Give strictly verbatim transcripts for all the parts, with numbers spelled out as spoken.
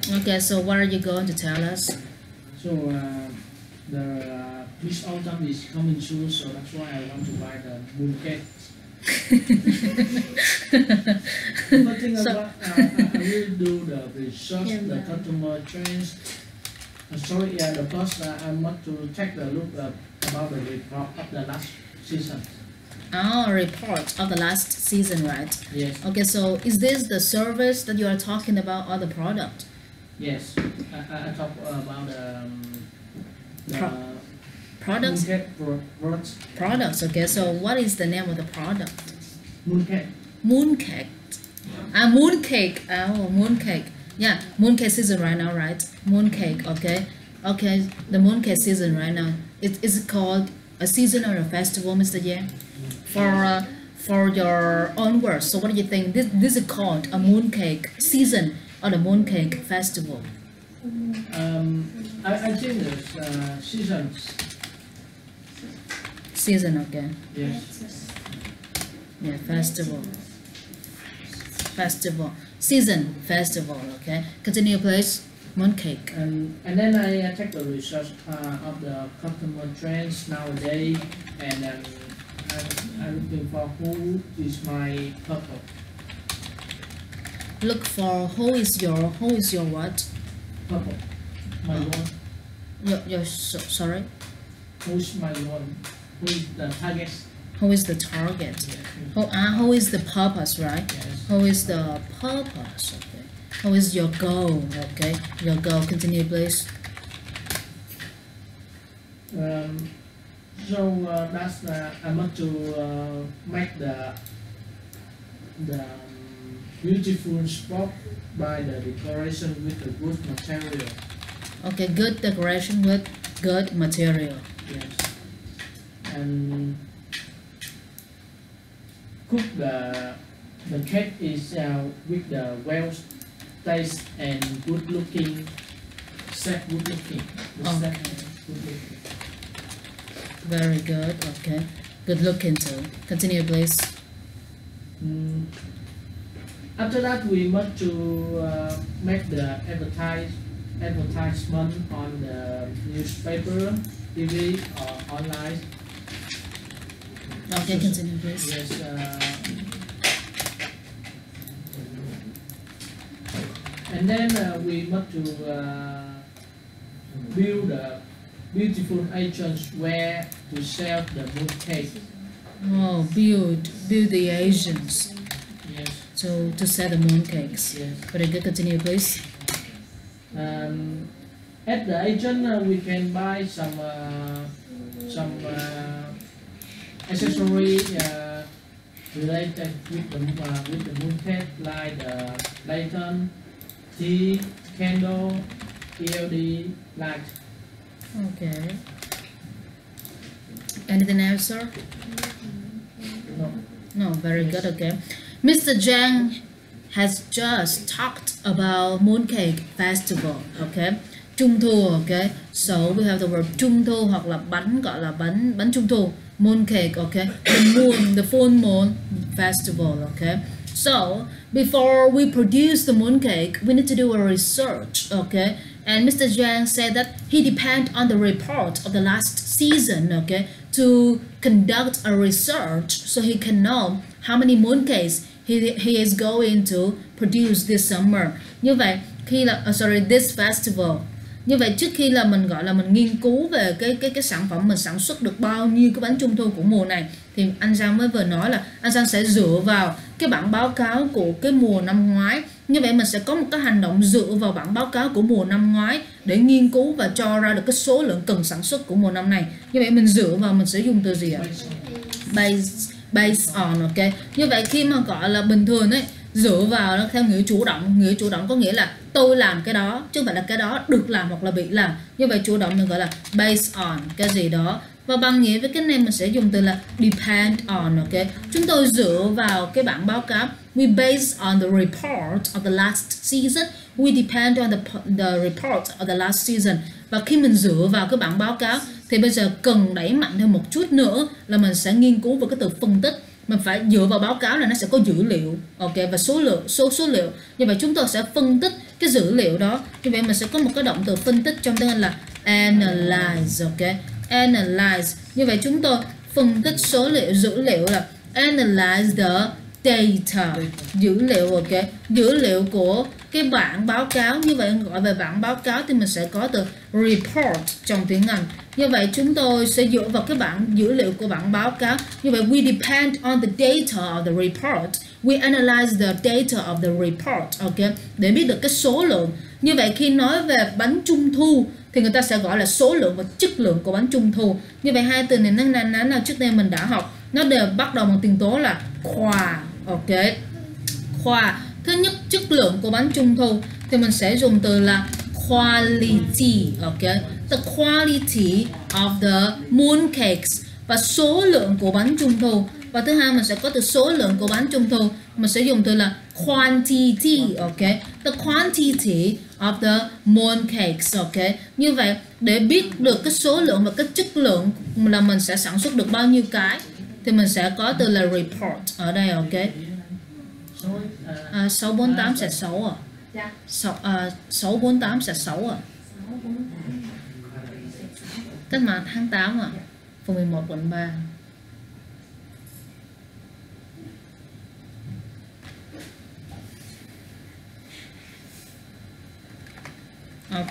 Okay, so what are you going to tell us? So uh, the uh, this autumn is coming soon, so that's why I want to buy the mooncake. But thing So- about uh, I, I will do the research, Yeah, the yeah. customer trends. Uh, sorry, yeah, the first uh, I want to take a look uh, about the report of the last season. Oh, report of the last season, right? Yes, Okay, so is this the service that you are talking about or the product? yes. I, I, I talk about um, the Pro- Products? mooncake pro- products. Products, okay, so what is the name of the product? Mooncake. Mooncake. Ah, mooncake. Oh, mooncake. Yeah, mooncake season right now, right? Mooncake, okay. Okay, the mooncake season right now. It is it called a season or a festival, Mister Yang? For uh, for your own words, so what do you think? This this is called a mooncake season or the mooncake festival? Um, I, I think there's uh, seasons. Season, okay. Yes. Yeah, festival. Festival. Season, festival, okay. Continue, please. Mooncake. And and then I uh, take the research uh, of the customer trends nowadays, and um, I'm, I'm looking for who is my couple. Look for who is your who is your what? Couple. My Oh. one. Your your so, sorry. Who's my one? Who is the target? Who is the target? Who ah who is the purpose, right? Yes. Who is the purpose? Okay. Who is your goal? Okay. Your goal. Continue, please. Um, so uh, that's uh, I want to uh, make the the um, beautiful spot by the decoration with the good material. Okay. Good decoration with good material. Yes. And cook the the cake is uh, with the well taste and good looking, chef good looking. The Okay. chef good looking. Very good. Okay. Good looking too. Continue, please. Mm. After that, we want to uh, make the advertise advertisement on the newspaper, T V, or online. Okay. Continue, please. Yes. Uh, and then uh, we want to uh, build a beautiful agents where to sell the mooncake. Oh, build build the Asians Yes. to to sell the mooncakes. Yes. Very good. Continue, please. Um, at the agent, uh, we can buy some uh, some uh, accessory uh, related with the uh, with the mooncake, like the lantern, tea, candle, L E D light. Okay. Anything else, sir? No. No, very good. Okay. Mister Zhang has just talked about Mooncake Festival. Okay. Trung thu. Okay. So we have the word Trung thu hoặc là bánh gọi là bánh bánh Trung thu. Mooncake. Okay. The moon, the full moon festival. Okay. So before we produce the mooncake, we need to do a research. Okay. And Mister Zhang said that he depends on the report of the last season, okay, to conduct a research so he can know how many mooncakes he, he is going to produce this summer. Như vậy, khi là uh, sorry, this festival. Như vậy trước khi là mình gọi là mình nghiên cứu về cái cái cái sản phẩm mình sản xuất được bao nhiêu cái bánh trung thu của mùa này, thì anh Sang mới vừa nói là anh Sang sẽ dựa vào cái bản báo cáo của cái mùa năm ngoái. Như vậy mình sẽ có một cái hành động dựa vào bản báo cáo của mùa năm ngoái để nghiên cứu và cho ra được cái số lượng cần sản xuất của mùa năm này. Như vậy mình dựa vào, mình sẽ dùng từ gì ạ? Based, based on, ok. Như vậy khi mà gọi là bình thường ấy, dựa vào nó theo nghĩa chủ động. Nghĩa chủ động có nghĩa là tôi làm cái đó, chứ không phải là cái đó được làm hoặc là bị làm. Như vậy chủ động mình gọi là based on cái gì đó. Và bằng nghĩa với cái này mình sẽ dùng từ là depend on, ok. Chúng tôi dựa vào cái bản báo cáo. We based on the report of the last season. We depend on the, the report of the last season. Và khi mình dựa vào cái bản báo cáo thì bây giờ cần đẩy mạnh thêm một chút nữa là mình sẽ nghiên cứu về cái từ phân tích. mình phải dựa vào báo cáo là nó sẽ có dữ liệu, ok, và số lượng số số liệu. Như vậy chúng tôi sẽ phân tích cái dữ liệu đó. Như vậy mình sẽ có một cái động từ phân tích trong tiếng Anh là analyze, ok, analyze. Như vậy chúng tôi phân tích số liệu, dữ liệu là analyze the data, dữ liệu, ok, dữ liệu của cái bảng báo cáo. Như vậy gọi về bảng báo cáo thì mình sẽ có từ report trong tiếng Anh. Như vậy chúng tôi sẽ dựa vào cái bảng dữ liệu của bảng báo cáo. Như vậy we depend on the data of the report. We analyze the data of the report, ok, để biết được cái số lượng. Như vậy khi nói về bánh trung thu thì người ta sẽ gọi là số lượng và chất lượng của bánh trung thu. Như vậy hai từ này nó nào, nào trước đây mình đã học, nó đều bắt đầu bằng tiền tố là khoa, ok, khoa. Thứ nhất, chất lượng của bánh trung thu thì mình sẽ dùng từ là quality, ok, the quality of the mooncakes, và số lượng của bánh trung thu. Và thứ hai mình sẽ có từ số lượng của bánh trung thu, mình sẽ dùng từ là quantity, ok, the quantity of the mooncakes, ok. Như vậy để biết được cái số lượng và cái chất lượng là mình sẽ sản xuất được bao nhiêu cái thì mình sẽ có từ là report ở đây, ok. À, sáu bốn tám sẽ sáu à? sáu, à, sáu bốn tám sẽ sáu à? Cách mạng tháng tám à? Phần mười một quận ba. Ok.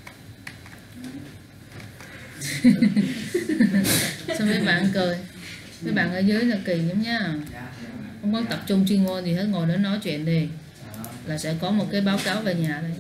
Sao mấy bạn cười? Mấy bạn ở dưới là kỳ lắm nha. Không có tập trung chuyên môn gì hết, ngồi đó nói chuyện đi là sẽ có một cái báo cáo về nhà đây.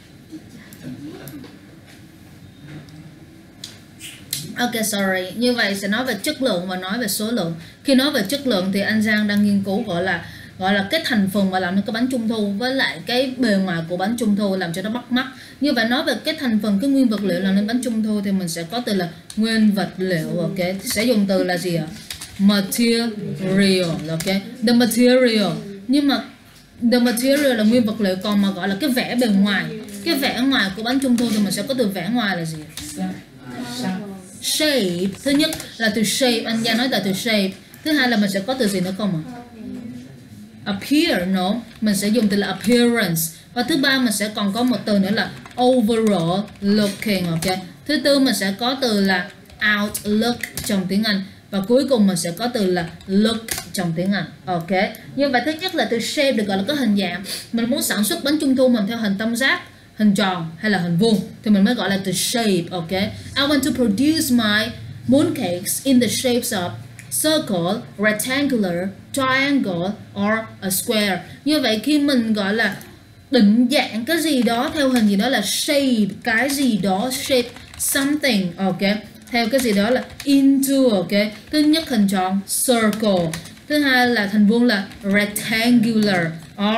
Ok, sorry. Như vậy sẽ nói về chất lượng và nói về số lượng. Khi nói về chất lượng thì anh Giang đang nghiên cứu gọi là gọi là cái thành phần mà làm nên cái bánh trung thu với lại cái bề ngoài của bánh trung thu làm cho nó bắt mắt. Như vậy nói về cái thành phần, cái nguyên vật liệu làm nên bánh trung thu thì mình sẽ có từ là nguyên vật liệu, ok. Thì sẽ dùng từ là gì ạ? Material, ok. The material. Nhưng mà the material là nguyên vật liệu, còn mà gọi là cái vẻ bề ngoài, cái vẻ ngoài của bánh trung thu thì mình sẽ có từ vẻ ngoài là gì? Shape. Thứ nhất là từ shape, anh Giang nói là từ shape. Thứ hai là mình sẽ có từ gì nữa không ạ? Appear, no, mình sẽ dùng từ là appearance. Và thứ ba mình sẽ còn có một từ nữa là overall looking, ok. Thứ tư mình sẽ có từ là outlook trong tiếng Anh. Và cuối cùng mình sẽ có từ là look trong tiếng Anh, ok. Như vậy thứ nhất là từ shape được gọi là có hình dạng. Mình muốn sản xuất bánh trung thu mình theo hình tam giác, hình tròn hay là hình vuông thì mình mới gọi là từ shape, ok. I want to produce my mooncakes in the shapes of circle, rectangular, triangle or a square. Như vậy khi mình gọi là định dạng cái gì đó theo hình gì đó là shape, cái gì đó, shape something, ok, theo cái gì đó là into, ok. Thứ nhất hình tròn circle, thứ hai là hình vuông là rectangular or,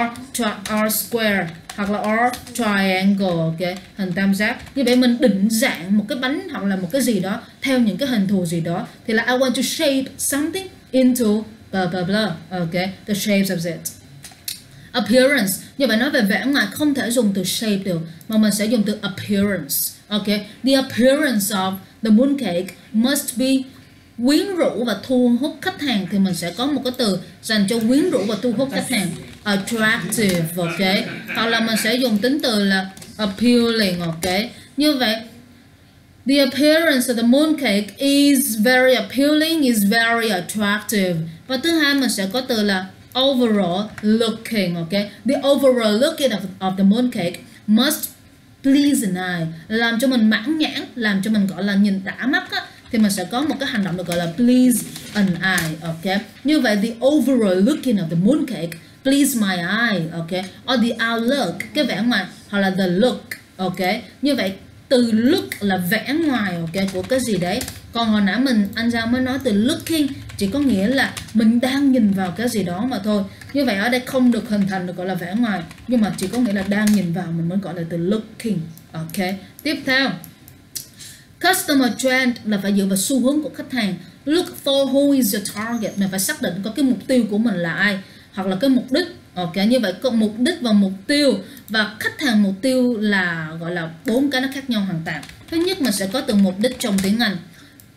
or square hoặc là or triangle, ok, hình tam giác. Như vậy mình định dạng một cái bánh hoặc là một cái gì đó theo những cái hình thù gì đó thì là I want to shape something into blah blah blah, ok, the shapes of it. Appearance, như vậy nói về vẻ ngoài không thể dùng từ shape được mà mình sẽ dùng từ appearance, ok. The appearance of the mooncake must be quyến rũ và thu hút khách hàng thì mình sẽ có một cái từ dành cho quyến rũ và thu hút khách hàng, attractive, ok. Hoặc là mình sẽ dùng tính từ là appealing, ok. Như vậy the appearance of the mooncake is very appealing, is very attractive. Và thứ hai mình sẽ có từ là overall looking, ok. The overall looking of, of the mooncake must please an eye, làm cho mình mãn nhãn, làm cho mình gọi là nhìn đã mắt á, thì mình sẽ có một cái hành động được gọi là please an eye, ok. Như vậy the overall looking of the mooncake please my eye, ok, or the outlook, cái vẻ ngoài, hoặc là the look, ok. Như vậy từ look là vẻ ngoài, ok, của cái gì đấy. Còn hồi nãy mình anh Giang mới nói từ looking chỉ có nghĩa là mình đang nhìn vào cái gì đó mà thôi. Như vậy ở đây không được hình thành được gọi là vẻ ngoài, nhưng mà chỉ có nghĩa là đang nhìn vào mình mới gọi là từ looking, ok. Tiếp theo customer trend là phải dựa vào xu hướng của khách hàng. Look for who is your target, mình phải xác định có cái mục tiêu của mình là ai hoặc là cái mục đích, ok. Như vậy có mục đích và mục tiêu và khách hàng mục tiêu là gọi là bốn cái nó khác nhau hoàn toàn. Thứ nhất mình sẽ có từ mục đích trong tiếng Anh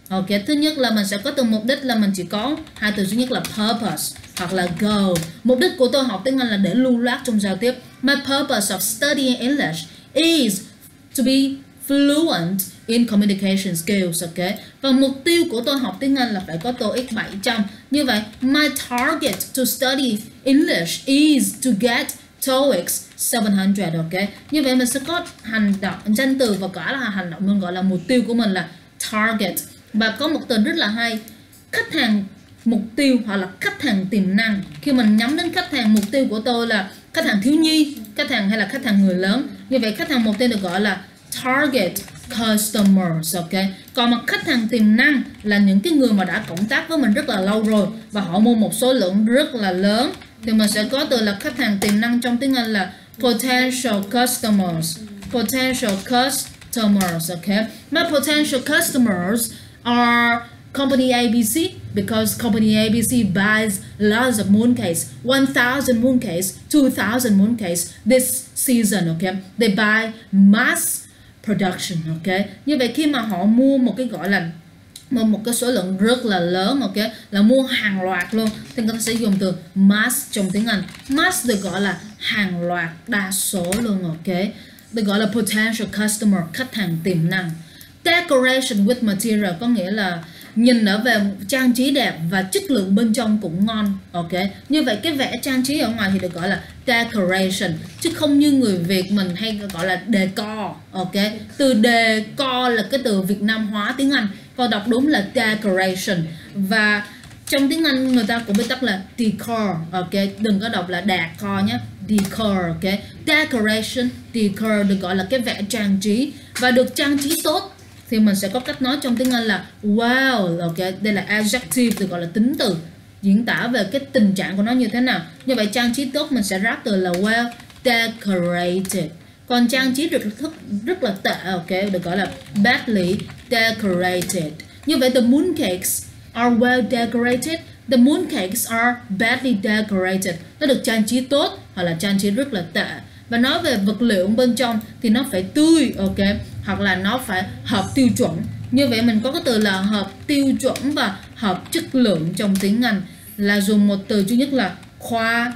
Ok, thứ nhất là mình sẽ có từ mục đích là mình chỉ có hai từ duy nhất là purpose hoặc là goal. Mục đích của tôi học tiếng Anh là để lưu loát trong giao tiếp. My purpose of studying English is to be fluent in communication skills. Ok. Và mục tiêu của tôi học tiếng Anh là phải có TOEIC bảy trăm. Như vậy, my target to study English is to get TOEIC seven hundred. Ok. Như vậy mình sẽ có hành động, danh từ và cả là hành động mình gọi là mục tiêu của mình là target. Và có một từ rất là hay, khách hàng mục tiêu hoặc là khách hàng tiềm năng. Khi mình nhắm đến khách hàng mục tiêu của tôi là khách hàng thiếu nhi, khách hàng hay là khách hàng người lớn. Như vậy khách hàng mục tiêu được gọi là target customers. Ok. Còn mà khách hàng tiềm năng là những cái người mà đã cộng tác với mình rất là lâu rồi và họ mua một số lượng rất là lớn. Thì mình sẽ có từ là khách hàng tiềm năng trong tiếng Anh là potential customers. Potential customers. Ok. My potential customers are company A B C because company A B C buys lots of mooncakes, one thousand mooncakes, two thousand mooncakes this season. Okay, they buy mass production. Ok, như vậy khi mà họ mua một cái gọi là một, một cái số lượng rất là lớn, ok, là mua hàng loạt luôn, thì người ta sẽ dùng từ mass trong tiếng Anh. Mass được gọi là hàng loạt, đa số luôn. Ok, được gọi là potential customer, khách hàng tiềm năng. Decoration with material có nghĩa là nhìn ở về trang trí đẹp và chất lượng bên trong cũng ngon. Ok, như vậy cái vẽ trang trí ở ngoài thì được gọi là decoration, chứ không như người Việt mình hay gọi là decor. Ok, từ decor là cái từ Việt Nam hóa tiếng Anh, còn đọc đúng là decoration. Và trong tiếng Anh người ta cũng biết tắt là decor. Ok, đừng có đọc là decor nhé, decor. Ok, decoration, decor được gọi là cái vẽ trang trí và được trang trí tốt thì mình sẽ có cách nói trong tiếng Anh là wow. Ok, đây là adjective được gọi là tính từ diễn tả về cái tình trạng của nó như thế nào. Như vậy trang trí tốt mình sẽ ráp từ là well decorated. Còn trang trí rất rất, rất là tệ, ok, được gọi là badly decorated. Như vậy the mooncakes are well decorated, the mooncakes are badly decorated. Nó được trang trí tốt hoặc là trang trí rất là tệ. Và nói về vật liệu bên trong thì nó phải tươi, ok, hoặc là nó phải hợp tiêu chuẩn. Như vậy mình có cái từ là hợp tiêu chuẩn và hợp chất lượng trong tiếng Anh là dùng một từ duy nhất là qua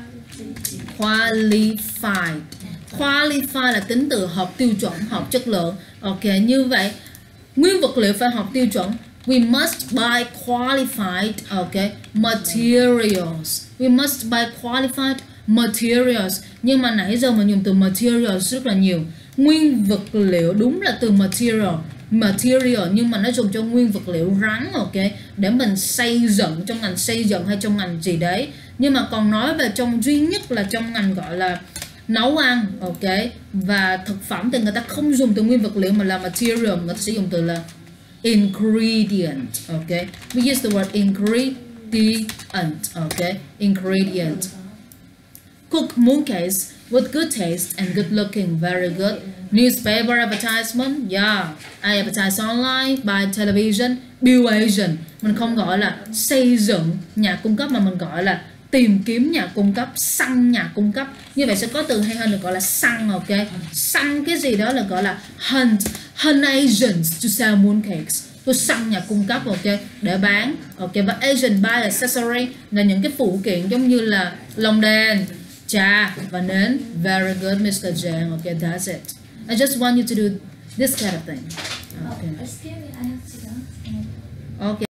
qualified. Qualified là tính từ hợp tiêu chuẩn, hợp chất lượng. Ok, như vậy nguyên vật liệu phải hợp tiêu chuẩn. We must buy qualified, ok, materials. We must buy qualified materials. Nhưng mà nãy giờ mình dùng từ materials rất là nhiều. Nguyên vật liệu đúng là từ material, material nhưng mà nó dùng cho nguyên vật liệu rắn, ok, để mình xây dựng trong ngành xây dựng hay trong ngành gì đấy. Nhưng mà còn nói về trong duy nhất là trong ngành gọi là nấu ăn, ok, và thực phẩm thì người ta không dùng từ nguyên vật liệu mà là material, người ta sẽ dùng từ là ingredient. Ok, we use the word ingredient. Ok, ingredient. Cook mooncakes with good taste and good looking, very good. Newspaper advertisement, yeah. I advertise online, by television, build agent. Mình không gọi là xây dựng nhà cung cấp mà mình gọi là tìm kiếm nhà cung cấp, săn nhà cung cấp. Như vậy sẽ có từ hay hơn được gọi là săn, ok. Săn cái gì đó là gọi là hunt, hunt agents to sell mooncakes. Tôi săn nhà cung cấp, ok, để bán. Ok, và agent buy accessory là những cái phụ kiện giống như là lồng đèn, trà và nến. Very good, mister Jang. Okay, that's it. I just want you to do this kind of thing. Okay. Excuse me, I have to go. Okay.